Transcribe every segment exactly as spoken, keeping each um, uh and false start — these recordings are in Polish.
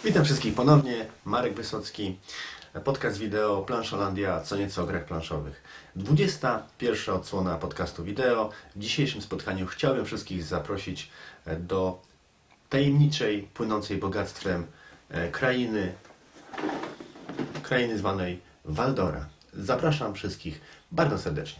Witam wszystkich ponownie, Marek Wysocki, podcast wideo Planszolandia, co nieco o grach planszowych. dwudziesta pierwsza odsłona podcastu wideo. W dzisiejszym spotkaniu chciałbym wszystkich zaprosić do tajemniczej, płynącej bogactwem krainy, krainy zwanej Valdora. Zapraszam wszystkich bardzo serdecznie.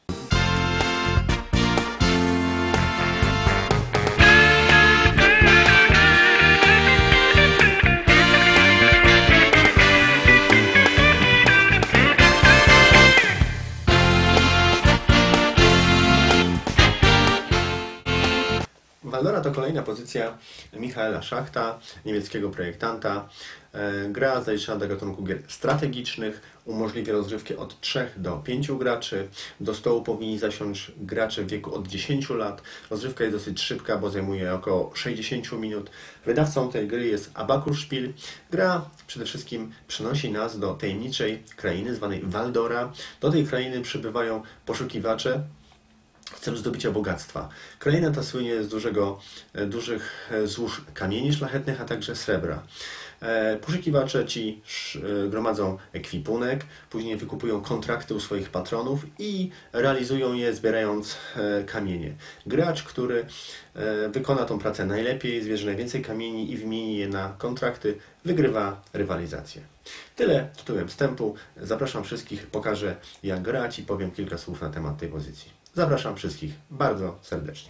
Valdora to kolejna pozycja Michaela Schachta, niemieckiego projektanta. Gra zaliczana do gatunku gier strategicznych, umożliwia rozgrywkę od trzech do pięciu graczy. Do stołu powinni zasiąść gracze w wieku od dziesięciu lat. Rozgrywka jest dosyć szybka, bo zajmuje około sześćdziesiąt minut. Wydawcą tej gry jest Abacus Spiel. Gra przede wszystkim przenosi nas do tajemniczej krainy zwanej Valdora. Do tej krainy przybywają poszukiwacze w celu zdobycia bogactwa. Kraina ta słynie z dużego, dużych złóż kamieni szlachetnych, a także srebra. Poszukiwacze ci gromadzą ekwipunek, później wykupują kontrakty u swoich patronów i realizują je, zbierając kamienie. Gracz, który wykona tą pracę najlepiej, zbierze najwięcej kamieni i wymieni je na kontrakty, wygrywa rywalizację. Tyle tytułem wstępu. Zapraszam wszystkich, pokażę jak grać i powiem kilka słów na temat tej pozycji. Zapraszam wszystkich bardzo serdecznie.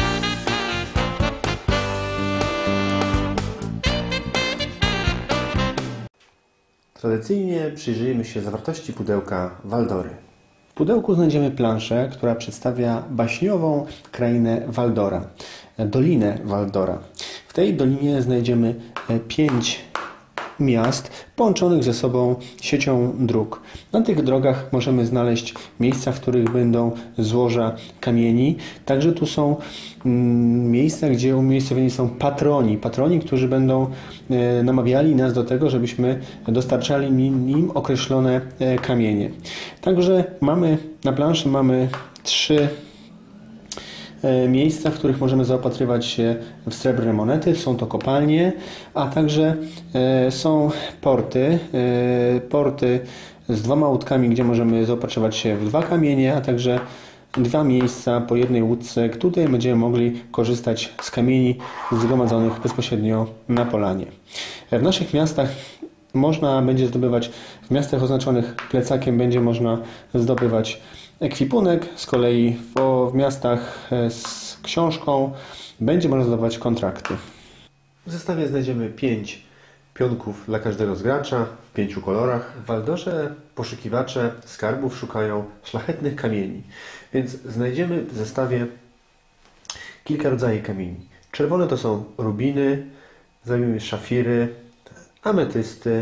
Tradycyjnie przyjrzyjmy się zawartości pudełka Valdory. W pudełku znajdziemy planszę, która przedstawia baśniową krainę Valdora, dolinę Valdora. W tej dolinie znajdziemy pięć miast połączonych ze sobą siecią dróg. Na tych drogach możemy znaleźć miejsca, w których będą złoża kamieni. Także tu są mm, miejsca, gdzie umiejscowieni są patroni. Patroni, którzy będą e, namawiali nas do tego, żebyśmy dostarczali im określone e, kamienie. Także mamy na planszy mamy trzy miejsca, w których możemy zaopatrywać się w srebrne monety. Są to kopalnie, a także są porty, porty z dwoma łódkami, gdzie możemy zaopatrywać się w dwa kamienie, a także dwa miejsca po jednej łódce. Tutaj będziemy mogli korzystać z kamieni zgromadzonych bezpośrednio na polanie. W naszych miastach można będzie zdobywać, w miastach oznaczonych plecakiem będzie można zdobywać ekwipunek, z kolei w, w miastach z książką będzie można zdobywać kontrakty. W zestawie znajdziemy pięć pionków dla każdego z gracza w pięciu kolorach. W Valdorze poszukiwacze skarbów szukają szlachetnych kamieni, więc znajdziemy w zestawie kilka rodzajów kamieni. Czerwone to są rubiny, znajdziemy szafiry, ametysty,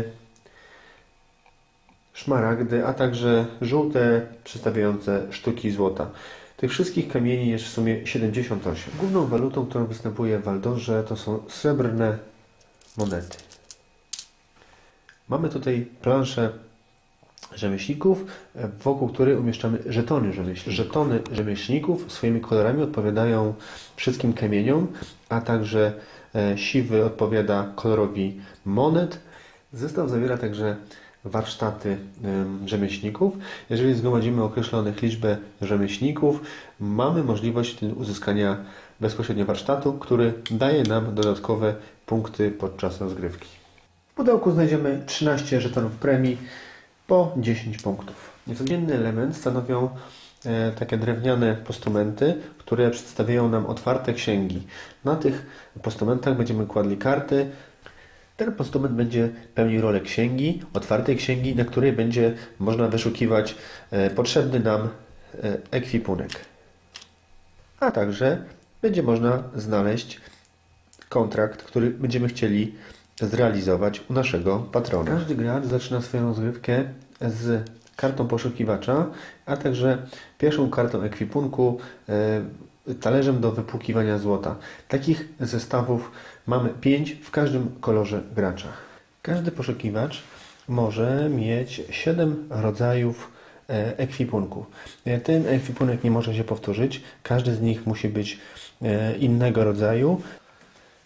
szmaragdy, a także żółte przedstawiające sztuki złota. Tych wszystkich kamieni jest w sumie siedemdziesiąt osiem. Główną walutą, którą występuje w Valdorze, to są srebrne monety. Mamy tutaj planszę rzemieślników, wokół której umieszczamy żetony rzemieślników. Żetony rzemieślników swoimi kolorami odpowiadają wszystkim kamieniom, a także siwy odpowiada kolorowi monet. Zestaw zawiera także warsztaty rzemieślników. Jeżeli zgromadzimy określonych liczbę rzemieślników, mamy możliwość uzyskania bezpośrednio warsztatu, który daje nam dodatkowe punkty podczas rozgrywki. W pudełku znajdziemy trzynaście żetonów premii po dziesięć punktów. Niecodzienny element stanowią e, takie drewniane postumenty, które przedstawiają nam otwarte księgi. Na tych postumentach będziemy kładli karty. Ten postument będzie pełnił rolę księgi, otwartej księgi, na której będzie można wyszukiwać e, potrzebny nam e, ekwipunek. A także będzie można znaleźć kontrakt, który będziemy chcieli zrealizować u naszego patrona. Każdy gracz zaczyna swoją rozgrywkę z kartą poszukiwacza, a także pierwszą kartą ekwipunku, e, talerzem do wypłukiwania złota. Takich zestawów mamy pięć w każdym kolorze gracza. Każdy poszukiwacz może mieć siedem rodzajów ekwipunku. Ten ekwipunek nie może się powtórzyć. Każdy z nich musi być innego rodzaju.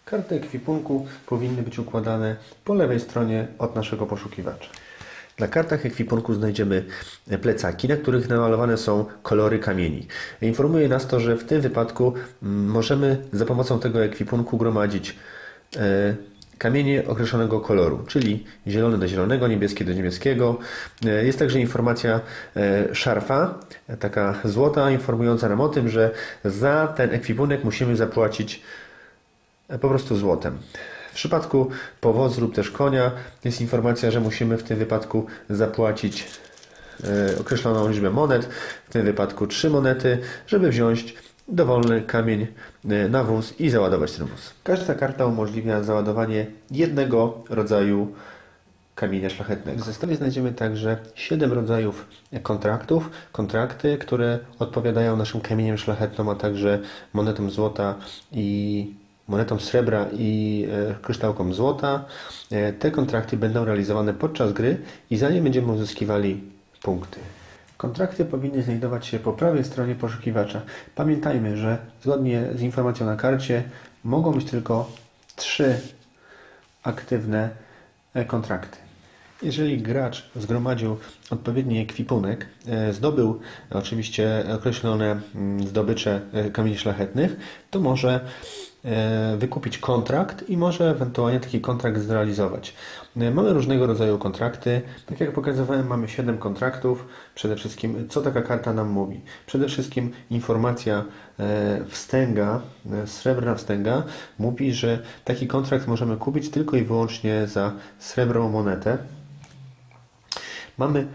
Karty ekwipunku powinny być układane po lewej stronie od naszego poszukiwacza. Na kartach ekwipunku znajdziemy plecaki, na których namalowane są kolory kamieni. Informuje nas to, że w tym wypadku możemy za pomocą tego ekwipunku gromadzić kamienie określonego koloru, czyli zielony do zielonego, niebieski do niebieskiego. Jest także informacja szarfa, taka złota, informująca nam o tym, że za ten ekwipunek musimy zapłacić po prostu złotem. W przypadku powozu lub też konia jest informacja, że musimy w tym wypadku zapłacić określoną liczbę monet, w tym wypadku trzy monety, żeby wziąć dowolny kamień na wóz i załadować ten wóz. Każda karta umożliwia załadowanie jednego rodzaju kamienia szlachetnego. W zestawie znajdziemy także siedem rodzajów kontraktów. Kontrakty, które odpowiadają naszym kamieniom szlachetnym, a także monetom złota i monetom srebra i kryształkom złota. Te kontrakty będą realizowane podczas gry i za nie będziemy uzyskiwali punkty. Kontrakty powinny znajdować się po prawej stronie poszukiwacza. Pamiętajmy, że zgodnie z informacją na karcie mogą być tylko trzy aktywne kontrakty. Jeżeli gracz zgromadził odpowiedni ekwipunek, zdobył oczywiście określone zdobycze kamieni szlachetnych, to może wykupić kontrakt i może ewentualnie taki kontrakt zrealizować. Mamy różnego rodzaju kontrakty. Tak jak pokazywałem, mamy siedem kontraktów. Przede wszystkim, co taka karta nam mówi? Przede wszystkim informacja wstęga, srebrna wstęga mówi, że taki kontrakt możemy kupić tylko i wyłącznie za srebrną monetę. Mamy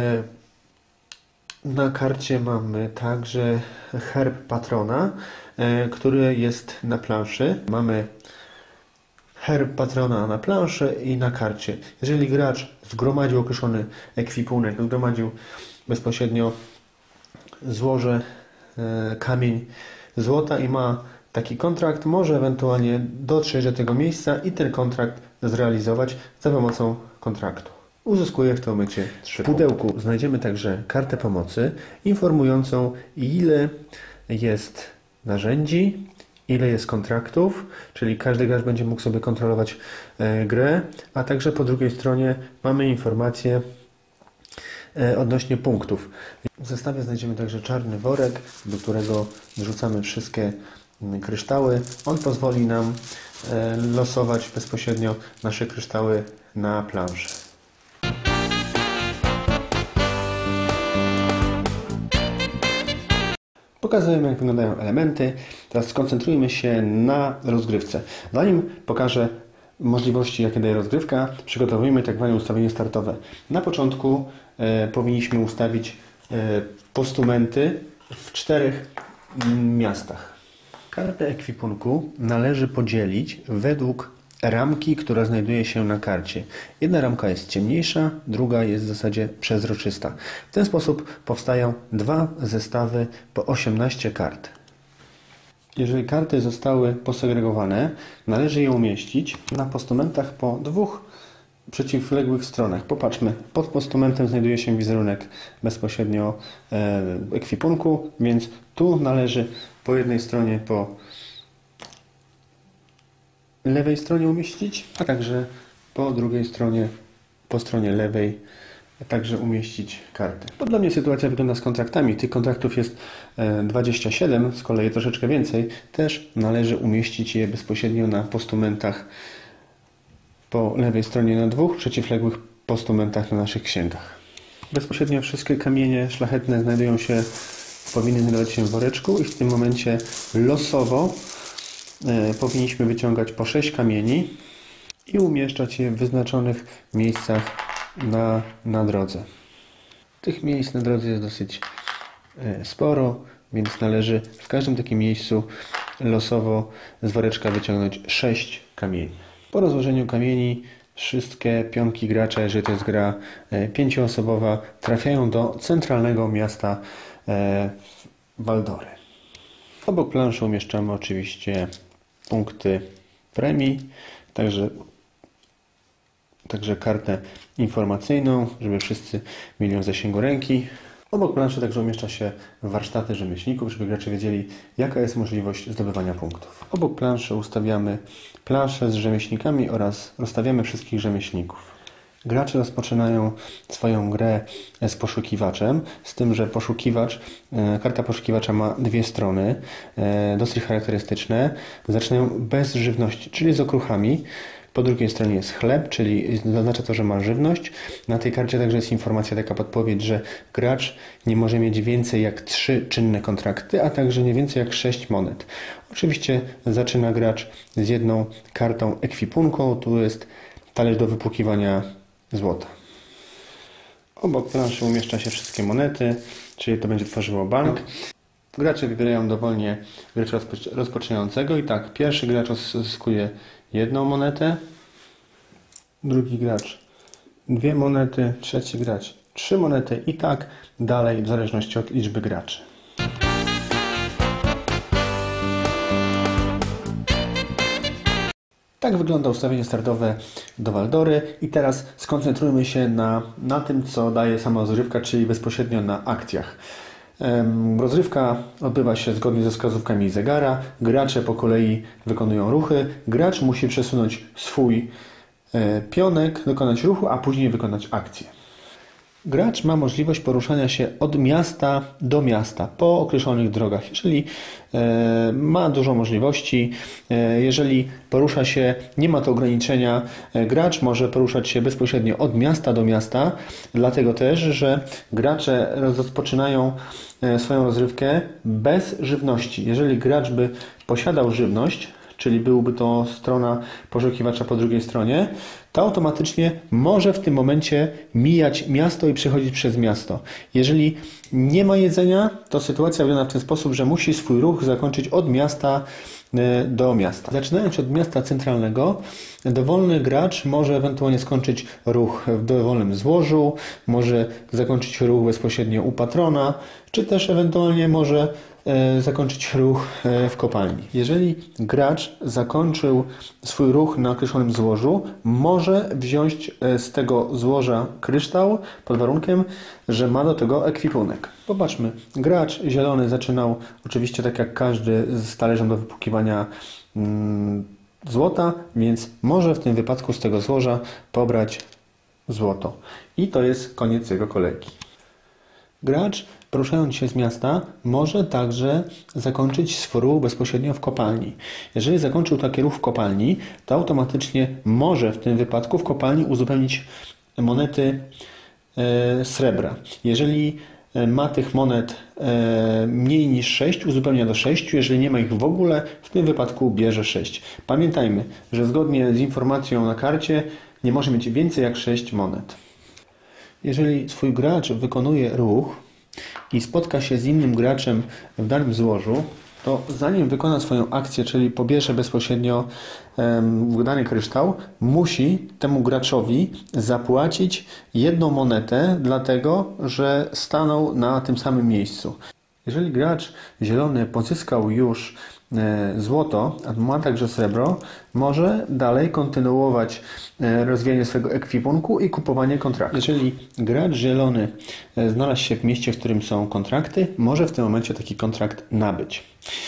na karcie mamy także herb patrona, który jest na planszy. Mamy herb patrona na planszy i na karcie. Jeżeli gracz zgromadził określony ekwipunek, zgromadził bezpośrednio złoże, kamień złota i ma taki kontrakt, może ewentualnie dotrzeć do tego miejsca i ten kontrakt zrealizować za pomocą kontraktu. Uzyskuje w tym momencie trzy punkty. W pudełku znajdziemy także kartę pomocy informującą, ile jest narzędzi, ile jest kontraktów, czyli każdy gracz będzie mógł sobie kontrolować e, grę, a także po drugiej stronie mamy informacje e, odnośnie punktów. W zestawie znajdziemy także czarny worek, do którego wrzucamy wszystkie kryształy. On pozwoli nam e, losować bezpośrednio nasze kryształy na planszy. Pokazujemy, jak wyglądają elementy. Teraz skoncentrujmy się na rozgrywce. Zanim pokażę możliwości, jakie daje rozgrywka, przygotowujmy tak zwane ustawienie startowe. Na początku e, powinniśmy ustawić e, postumenty w czterech m, miastach. Kartę ekwipunku należy podzielić według ramki, która znajduje się na karcie. Jedna ramka jest ciemniejsza, druga jest w zasadzie przezroczysta. W ten sposób powstają dwa zestawy po osiemnaście kart. Jeżeli karty zostały posegregowane, należy je umieścić na postumentach po dwóch przeciwległych stronach. Popatrzmy, pod postumentem znajduje się wizerunek bezpośrednio e, ekwipunku, więc tu należy po jednej stronie po lewej stronie umieścić, a także po drugiej stronie, po stronie lewej także umieścić karty. Podobnie sytuacja wygląda z kontraktami. Tych kontraktów jest dwadzieścia siedem, z kolei troszeczkę więcej. Też należy umieścić je bezpośrednio na postumentach po lewej stronie na dwóch przeciwległych postumentach na naszych księgach. Bezpośrednio wszystkie kamienie szlachetne znajdują się, powinny znajdować się w woreczku i w tym momencie losowo e, powinniśmy wyciągać po sześć kamieni i umieszczać je w wyznaczonych miejscach na, na drodze. Tych miejsc na drodze jest dosyć e, sporo, więc należy w każdym takim miejscu losowo z woreczka wyciągnąć sześć kamieni. Po rozłożeniu kamieni wszystkie pionki gracza, jeżeli to jest gra e, pięcioosobowa, trafiają do centralnego miasta e, Waldory. Obok planszy umieszczamy oczywiście punkty premii, także, także kartę informacyjną, żeby wszyscy mieli ją w zasięgu ręki. Obok planszy także umieszcza się warsztaty rzemieślników, żeby gracze wiedzieli, jaka jest możliwość zdobywania punktów. Obok planszy ustawiamy planszę z rzemieślnikami oraz rozstawiamy wszystkich rzemieślników. Gracze rozpoczynają swoją grę z poszukiwaczem, z tym, że poszukiwacz, karta poszukiwacza ma dwie strony, dosyć charakterystyczne. Zaczynają bez żywności, czyli z okruchami. Po drugiej stronie jest chleb, czyli oznacza to, że ma żywność. Na tej karcie także jest informacja, taka podpowiedź, że gracz nie może mieć więcej jak trzy czynne kontrakty, a także nie więcej jak sześć monet. Oczywiście zaczyna gracz z jedną kartą ekwipunką. Tu jest talerz do wypłukiwania złota. Obok planszy umieszcza się wszystkie monety, czyli to będzie tworzyło bank. Gracze wybierają dowolnie gracza rozpoczynającego i tak, pierwszy gracz zyskuje jedną monetę, drugi gracz dwie monety, trzeci gracz trzy monety i tak dalej w zależności od liczby graczy. Tak wygląda ustawienie startowe do Waldory i teraz skoncentrujmy się na, na tym, co daje sama rozgrywka, czyli bezpośrednio na akcjach. Rozrywka odbywa się zgodnie ze wskazówkami zegara, gracze po kolei wykonują ruchy, gracz musi przesunąć swój pionek, dokonać ruchu, a później wykonać akcję. Gracz ma możliwość poruszania się od miasta do miasta po określonych drogach. Jeżeli e, ma dużo możliwości, e, jeżeli porusza się, nie ma to ograniczenia, e, gracz może poruszać się bezpośrednio od miasta do miasta, dlatego też, że gracze rozpoczynają e, swoją rozrywkę bez żywności. Jeżeli gracz by posiadał żywność, czyli byłby to strona poszukiwacza po drugiej stronie, to automatycznie może w tym momencie mijać miasto i przechodzić przez miasto. Jeżeli nie ma jedzenia, to sytuacja wygląda w ten sposób, że musi swój ruch zakończyć od miasta do miasta. Zaczynając od miasta centralnego, dowolny gracz może ewentualnie skończyć ruch w dowolnym złożu, może zakończyć ruch bezpośrednio u patrona, czy też ewentualnie może zakończyć ruch w kopalni. Jeżeli gracz zakończył swój ruch na określonym złożu, może wziąć z tego złoża kryształ pod warunkiem, że ma do tego ekwipunek. Popatrzmy, gracz zielony zaczynał oczywiście tak jak każdy z talerzem do wypłukiwania mm, złota, więc może w tym wypadku z tego złoża pobrać złoto. I to jest koniec jego kolejki. Gracz, poruszając się z miasta, może także zakończyć swój ruch bezpośrednio w kopalni. Jeżeli zakończył taki ruch w kopalni, to automatycznie może w tym wypadku w kopalni uzupełnić monety e, srebra. Jeżeli ma tych monet e, mniej niż sześć, uzupełnia do sześciu. Jeżeli nie ma ich w ogóle, w tym wypadku bierze sześć. Pamiętajmy, że zgodnie z informacją na karcie nie może mieć więcej jak sześć monet. Jeżeli swój gracz wykonuje ruch i spotka się z innym graczem w danym złożu, to zanim wykona swoją akcję, czyli pobierze bezpośrednio um, dany kryształ, musi temu graczowi zapłacić jedną monetę, dlatego że stanął na tym samym miejscu. Jeżeli gracz zielony pozyskał już e, złoto, a ma także srebro, może dalej kontynuować e, rozwijanie swojego ekwipunku i kupowanie kontraktów. Jeżeli gracz zielony e, znalazł się w mieście, w którym są kontrakty, może w tym momencie taki kontrakt nabyć.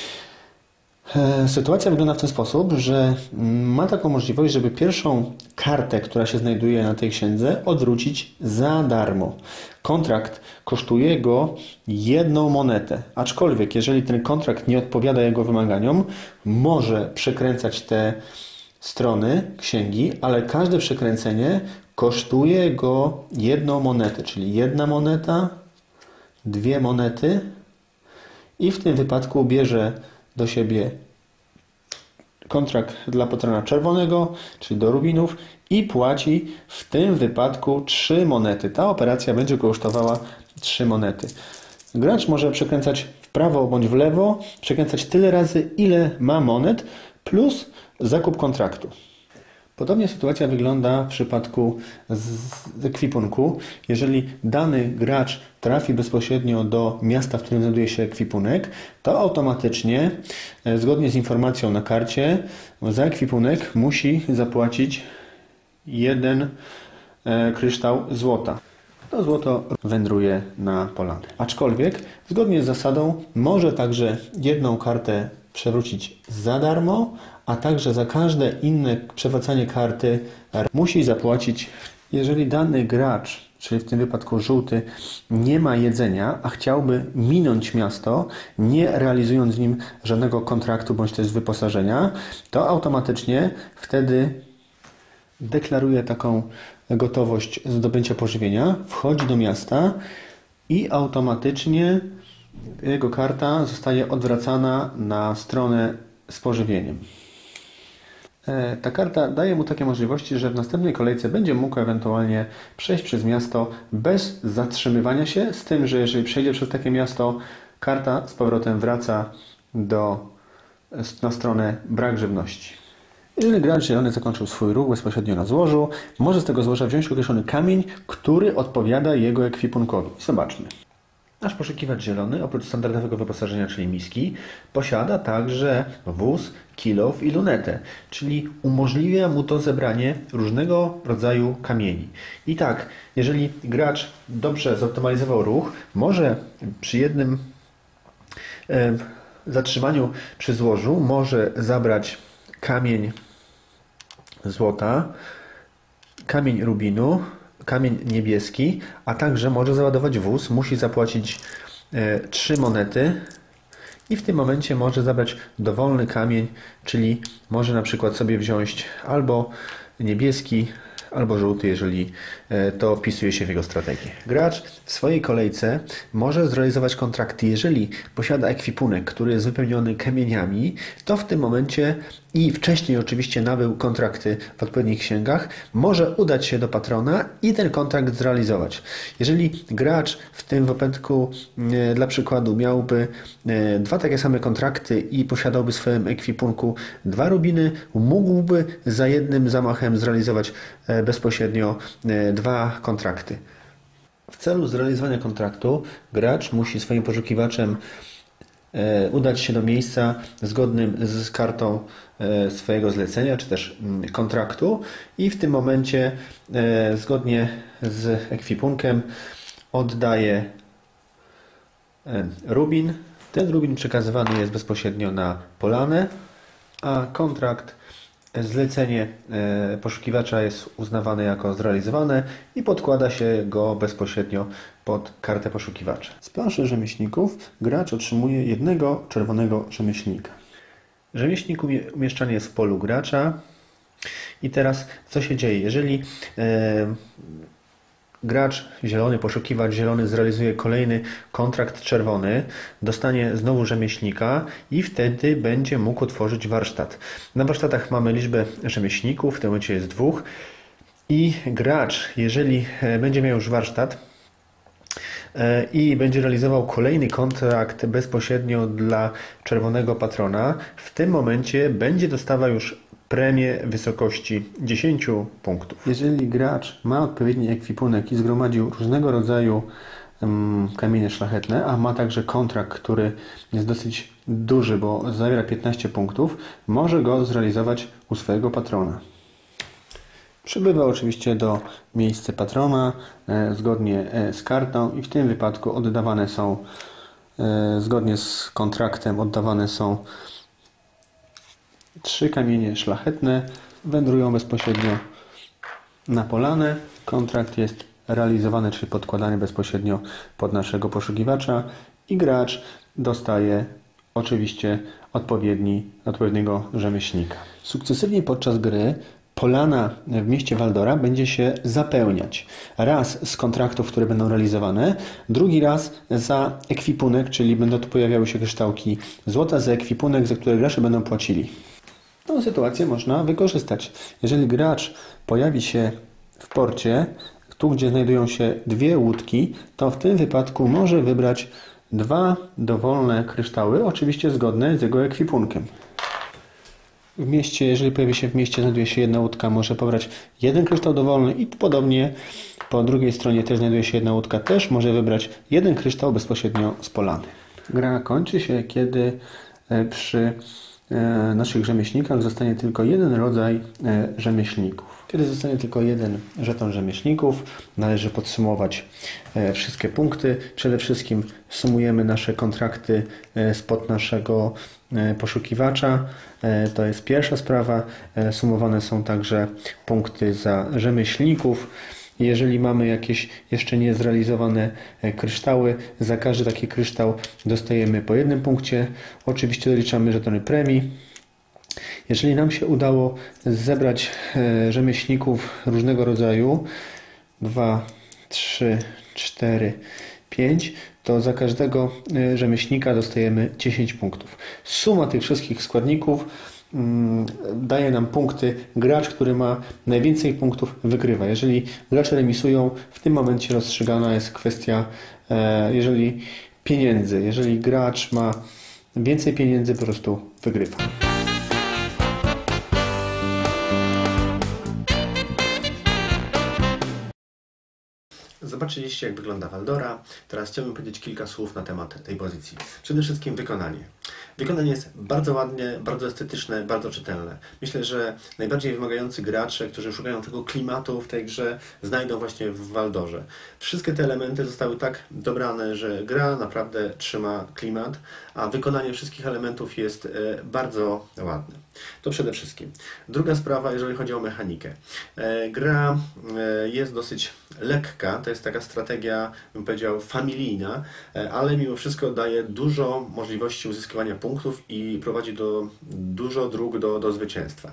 Sytuacja wygląda w ten sposób, że ma taką możliwość, żeby pierwszą kartę, która się znajduje na tej księdze, odwrócić za darmo. Kontrakt kosztuje go jedną monetę, aczkolwiek jeżeli ten kontrakt nie odpowiada jego wymaganiom, może przekręcać te strony księgi, ale każde przekręcenie kosztuje go jedną monetę, czyli jedna moneta, dwie monety i w tym wypadku bierze do siebie kontrakt dla patrona czerwonego, czyli do rubinów i płaci w tym wypadku trzy monety. Ta operacja będzie kosztowała trzy monety. Gracz może przekręcać w prawo bądź w lewo, przekręcać tyle razy, ile ma monet, plus zakup kontraktu. Podobnie sytuacja wygląda w przypadku z ekwipunku. Jeżeli dany gracz trafi bezpośrednio do miasta, w którym znajduje się ekwipunek, to automatycznie, zgodnie z informacją na karcie, za ekwipunek musi zapłacić jeden kryształ złota. to złoto wędruje na polanę. Aczkolwiek zgodnie z zasadą może także jedną kartę przewrócić za darmo, a także za każde inne przewracanie karty musi zapłacić. Jeżeli dany gracz, czyli w tym wypadku żółty, nie ma jedzenia, a chciałby minąć miasto, nie realizując w nim żadnego kontraktu bądź też wyposażenia, to automatycznie wtedy deklaruje taką gotowość zdobycia pożywienia, wchodzi do miasta i automatycznie jego karta zostaje odwracana na stronę z pożywieniem. Ta karta daje mu takie możliwości, że w następnej kolejce będzie mógł ewentualnie przejść przez miasto bez zatrzymywania się, z tym, że jeżeli przejdzie przez takie miasto, karta z powrotem wraca do, na stronę brak żywności. Jeżeli gracz zielony zakończył swój ruch bezpośrednio na złożu, może z tego złoża wziąć określony kamień, który odpowiada jego ekwipunkowi. Zobaczmy. Nasz poszukiwacz zielony, oprócz standardowego wyposażenia, czyli miski, posiada także wóz, kilof i lunetę, czyli umożliwia mu to zebranie różnego rodzaju kamieni. I tak, jeżeli gracz dobrze zoptymalizował ruch, może przy jednym e, zatrzymaniu przy złożu może zabrać kamień złota, kamień rubinu, kamień niebieski, a także może załadować wóz, musi zapłacić e, trzy monety i w tym momencie może zabrać dowolny kamień, czyli może na przykład sobie wziąć albo niebieski, albo żółty, jeżeli to wpisuje się w jego strategię. Gracz w swojej kolejce może zrealizować kontrakty, jeżeli posiada ekwipunek, który jest wypełniony kamieniami, to w tym momencie i wcześniej oczywiście nabył kontrakty w odpowiednich księgach, może udać się do patrona i ten kontrakt zrealizować. Jeżeli gracz w tym wypadku e, dla przykładu miałby e, dwa takie same kontrakty i posiadałby w swoim ekwipunku dwa rubiny, mógłby za jednym zamachem zrealizować e, bezpośrednio e, dwa kontrakty. W celu zrealizowania kontraktu gracz musi swoim poszukiwaczem e, udać się do miejsca zgodnym z kartą e, swojego zlecenia czy też m, kontraktu i w tym momencie e, zgodnie z ekwipunkiem oddaje e, rubin. Ten rubin przekazywany jest bezpośrednio na polanę, a kontrakt, zlecenie e, poszukiwacza jest uznawane jako zrealizowane i podkłada się go bezpośrednio pod kartę poszukiwacza. Z planszy rzemieślników gracz otrzymuje jednego czerwonego rzemieślnika. Rzemieślnik umieszczany jest w polu gracza i teraz co się dzieje? Jeżeli e, gracz zielony, poszukiwacz zielony zrealizuje kolejny kontrakt czerwony, dostanie znowu rzemieślnika i wtedy będzie mógł otworzyć warsztat. Na warsztatach mamy liczbę rzemieślników, w tym momencie jest dwóch i gracz, jeżeli będzie miał już warsztat i będzie realizował kolejny kontrakt bezpośrednio dla czerwonego patrona, w tym momencie będzie dostawał już premię w wysokości dziesięć punktów. Jeżeli gracz ma odpowiedni ekwipunek i zgromadził różnego rodzaju um, kamienie szlachetne, a ma także kontrakt, który jest dosyć duży, bo zawiera piętnaście punktów, może go zrealizować u swojego patrona. Przybywa oczywiście do miejsca patrona e, zgodnie e, z kartą i w tym wypadku oddawane są, e, zgodnie z kontraktem, oddawane są trzy kamienie szlachetne, wędrują bezpośrednio na polanę. Kontrakt jest realizowany, czyli podkładany bezpośrednio pod naszego poszukiwacza i gracz dostaje oczywiście odpowiedni, odpowiedniego rzemieślnika. Sukcesywnie podczas gry polana w mieście Waldora będzie się zapełniać. Raz z kontraktów, które będą realizowane, drugi raz za ekwipunek, czyli będą tu pojawiały się kryształki złota za ekwipunek, za które gracze będą płacili. Tą sytuację można wykorzystać. Jeżeli gracz pojawi się w porcie, tu gdzie znajdują się dwie łódki, to w tym wypadku może wybrać dwa dowolne kryształy, oczywiście zgodne z jego ekwipunkiem. W mieście, jeżeli pojawi się w mieście, znajduje się jedna łódka, może pobrać jeden kryształ dowolny i podobnie po drugiej stronie też znajduje się jedna łódka, też może wybrać jeden kryształ bezpośrednio z polany. Gra kończy się, kiedy przy naszych rzemieślnikach zostanie tylko jeden rodzaj rzemieślników. Kiedy zostanie tylko jeden żeton rzemieślników, należy podsumować wszystkie punkty. Przede wszystkim sumujemy nasze kontrakty spod naszego poszukiwacza. To jest pierwsza sprawa. Sumowane są także punkty za rzemieślników. Jeżeli mamy jakieś jeszcze niezrealizowane kryształy, za każdy taki kryształ dostajemy po jednym punkcie. Oczywiście doliczamy żetony premii. Jeżeli nam się udało zebrać rzemieślników różnego rodzaju, dwa, trzy, cztery, pięć, to za każdego rzemieślnika dostajemy dziesięć punktów. Suma tych wszystkich składników daje nam punkty. Gracz, który ma najwięcej punktów, wygrywa. Jeżeli gracze remisują, w tym momencie rozstrzygana jest kwestia jeżeli pieniędzy. Jeżeli gracz ma więcej pieniędzy, po prostu wygrywa. Zobaczyliście, jak wygląda Valdora. Teraz chciałbym powiedzieć kilka słów na temat tej pozycji. Przede wszystkim wykonanie. Wykonanie jest bardzo ładnie, bardzo estetyczne, bardzo czytelne. Myślę, że najbardziej wymagający gracze, którzy szukają tego klimatu w tej grze, znajdą właśnie w Valdorze. Wszystkie te elementy zostały tak dobrane, że gra naprawdę trzyma klimat, a wykonanie wszystkich elementów jest bardzo ładne. To przede wszystkim. Druga sprawa, jeżeli chodzi o mechanikę. Gra jest dosyć lekka, to jest taka strategia, bym powiedział, familijna, ale mimo wszystko daje dużo możliwości uzyskiwania punktów i prowadzi do dużo dróg do, do zwycięstwa.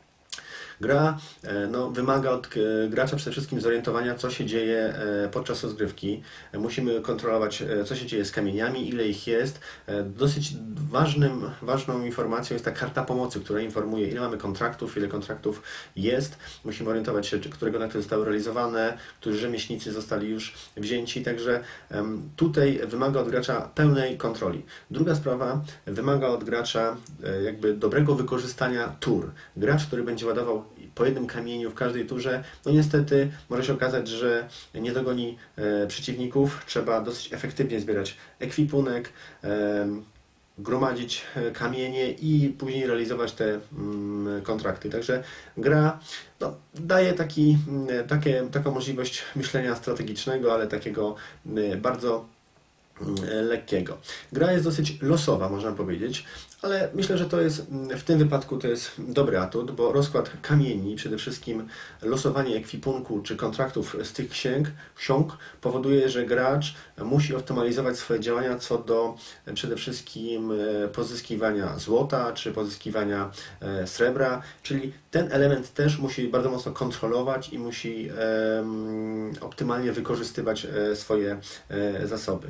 Gra no, wymaga od gracza przede wszystkim zorientowania, co się dzieje podczas rozgrywki. Musimy kontrolować, co się dzieje z kamieniami, ile ich jest. Dosyć ważnym, ważną informacją jest ta karta pomocy, która informuje, ile mamy kontraktów, ile kontraktów jest. Musimy orientować się, które kontrakty zostały realizowane, którzy rzemieślnicy zostali już wzięci. Także tutaj wymaga od gracza pełnej kontroli. Druga sprawa wymaga od gracza jakby dobrego wykorzystania tur. Gracz, który będzie ładował po jednym kamieniu w każdej turze, no niestety może się okazać, że nie dogoni e, przeciwników. Trzeba dosyć efektywnie zbierać ekwipunek, e, gromadzić kamienie i później realizować te mm, kontrakty. Także gra no, daje taki, takie, taką możliwość myślenia strategicznego, ale takiego e, bardzo lekkiego. Gra jest dosyć losowa, można powiedzieć, ale myślę, że to jest w tym wypadku to jest dobry atut, bo rozkład kamieni, przede wszystkim losowanie ekwipunku czy kontraktów z tych księg, ksiąg powoduje, że gracz musi optymalizować swoje działania co do przede wszystkim pozyskiwania złota czy pozyskiwania srebra, czyli ten element też musi bardzo mocno kontrolować i musi um, optymalnie wykorzystywać swoje zasoby.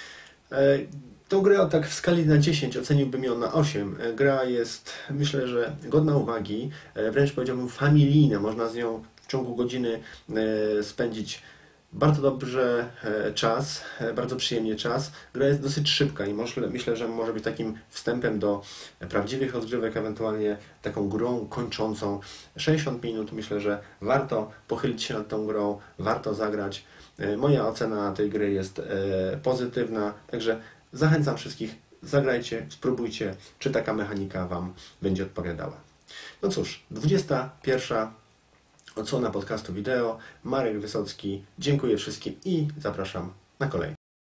Tą grę tak w skali na dziesięć oceniłbym ją na osiem. Gra jest, myślę, że godna uwagi, wręcz powiedziałbym familijna. Można z nią w ciągu godziny spędzić bardzo dobrze czas, bardzo przyjemnie czas. Gra jest dosyć szybka i myślę, że może być takim wstępem do prawdziwych rozgrywek, ewentualnie taką grą kończącą. sześćdziesiąt minut, myślę, że warto pochylić się nad tą grą, warto zagrać. Moja ocena tej gry jest pozytywna, także zachęcam wszystkich, zagrajcie, spróbujcie, czy taka mechanika Wam będzie odpowiadała. No cóż, dwudziesta pierwsza odsłona podcastu wideo. Marek Wysocki, dziękuję wszystkim i zapraszam na kolejny.